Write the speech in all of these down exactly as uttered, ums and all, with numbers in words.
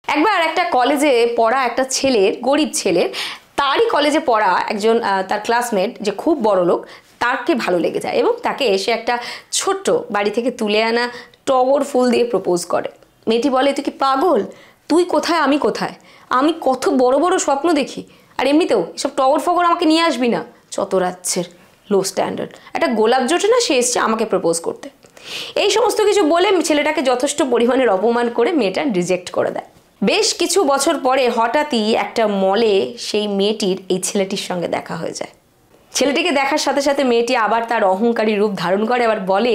একবার একটা কলেজে পড়া একটা ছেলের, গরিব ছেলের, তারই কলেজে পড়া একজন তার ক্লাসমেট যে খুব বড় লোক, তাকে ভালো লেগে যায় এবং তাকে এসে একটা ছোট্ট বাড়ি থেকে তুলে আনা টগর ফুল দিয়ে প্রপোজ করে। মেয়েটি বলে, তুই কি পাগল? তুই কোথায়, আমি কোথায়? আমি কত বড় বড় স্বপ্ন দেখি, আর এমনিতেও এসব টগর ফগর আমাকে নিয়ে আসবি না, চত রাজ্যের লো স্ট্যান্ডার্ড। একটা গোলাপ জোটে না, সে এসছে আমাকে প্রপোজ করতে। এই সমস্ত কিছু বলে ছেলেটাকে যথেষ্ট পরিমাণের অপমান করে মেয়েটা রিজেক্ট করে দেয়। বেশ কিছু বছর পরে হঠাৎই একটা মলে সেই মেয়েটির এই ছেলেটির সঙ্গে দেখা হয়ে যায়। ছেলেটিকে দেখার সাথে সাথে মেয়েটি আবার তার অহংকারী রূপ ধারণ করে, আবার বলে,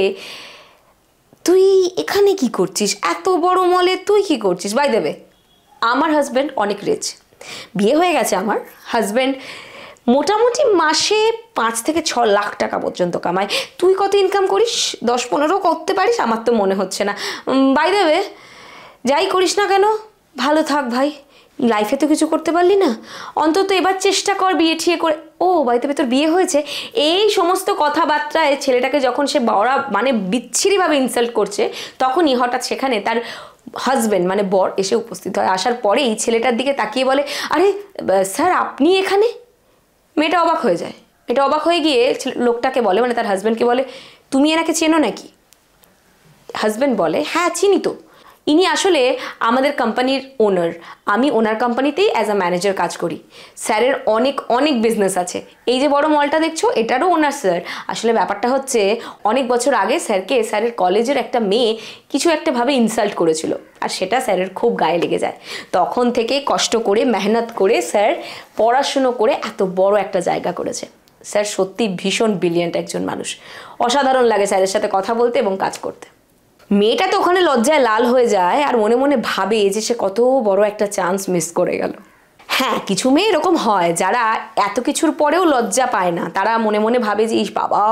তুই এখানে কি করছিস? এত বড় মলে তুই কি করছিস? বাই দেবে, আমার হাজব্যান্ড অনেক রিচ, বিয়ে হয়ে গেছে। আমার হাজব্যান্ড মোটামুটি মাসে পাঁচ থেকে ছ লাখ টাকা পর্যন্ত কামায়। তুই কত ইনকাম করিস? দশ পনেরো করতে পারিস? আমার তো মনে হচ্ছে না। বাই দেবে, যাই করিস না কেন ভালো থাক ভাই, লাইফে তো কিছু করতে পারলি না, অন্তত এবার চেষ্টা কর বিয়ে ঠিয়ে করে। ও বাড়িতে তোর বিয়ে হয়েছে? এই সমস্ত কথাবার্তায় ছেলেটাকে যখন সে বড় মানে বিচ্ছিরিভাবে ইনসাল্ট করছে, তখনই হঠাৎ সেখানে তার হাজব্যান্ড মানে বর এসে উপস্থিত হয়। আসার পরেই ছেলেটার দিকে তাকিয়ে বলে, আরে স্যার আপনি এখানে? মেয়েটা অবাক হয়ে যায়। এটা অবাক হয়ে গিয়ে লোকটাকে বলে, মানে তার হাজব্যান্ডকে বলে, তুমি এনাকে চেনো নাকি? হাজব্যান্ড বলে, হ্যাঁ চিনি তো, ইনি আসলে আমাদের কোম্পানির ওনার, আমি ওনার কোম্পানিতেই অ্যাজ আ ম্যানেজার কাজ করি। স্যারের অনেক অনেক বিজনেস আছে, এই যে বড় মলটা দেখছো এটারও ওনার স্যার। আসলে ব্যাপারটা হচ্ছে, অনেক বছর আগে স্যারকে স্যারের কলেজের একটা মেয়ে কিছু একটা ভাবে ইনসাল্ট করেছিল, আর সেটা স্যারের খুব গায়ে লেগে যায়। তখন থেকে কষ্ট করে মেহনত করে স্যার পড়াশুনো করে এত বড় একটা জায়গা করেছে। স্যার সত্যি ভীষণ ব্রিলিয়েন্ট একজন মানুষ, অসাধারণ লাগে স্যারের সাথে কথা বলতে এবং কাজ করতে। মেয়েটা তো ওখানে লজ্জায় লাল হয়ে যায় আর মনে মনে ভাবে যে সে কত বড় একটা চান্স মিস করে গেল। হ্যাঁ, কিছু মেয়ে এরকম হয় যারা এত কিছুর পরেও লজ্জা পায় না, তারা মনে মনে ভাবে যে ইস বাবা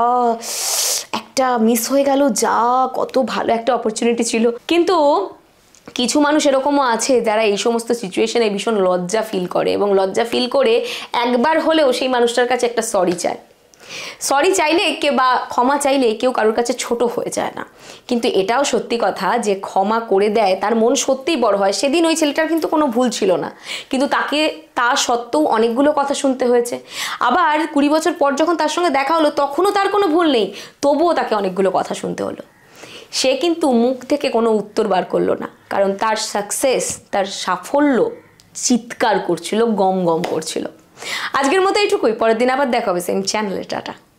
একটা মিস হয়ে গেল, যা কত ভালো একটা অপরচুনিটি ছিল। কিন্তু কিছু মানুষ এরকমও আছে যারা এই সমস্ত সিচুয়েশনে ভীষণ লজ্জা ফিল করে, এবং লজ্জা ফিল করে একবার হলেও সেই মানুষটার কাছে একটা সরি চায়। সরি চাইলে কে বা ক্ষমা চাইলে কেউ কারোর কাছে ছোট হয়ে যায় না, কিন্তু এটাও সত্যি কথা যে ক্ষমা করে দেয় তার মন সত্যিই বড় হয়। সেদিন ওই ছেলেটার কিন্তু কোনো ভুল ছিল না, কিন্তু তাকে তা সত্ত্বেও অনেকগুলো কথা শুনতে হয়েছে। আবার কুড়ি বছর পর যখন তার সঙ্গে দেখা হলো, তখনও তার কোনো ভুল নেই, তবুও তাকে অনেকগুলো কথা শুনতে হলো। সে কিন্তু মুখ থেকে কোনো উত্তর বার করলো না, কারণ তার সাকসেস, তার সাফল্য চিৎকার করছিল, গম গম করছিল। আজকের মতো এইটুকুই, পরের দিন আবার দেখা হবে সেম চ্যানেলে। টাটা।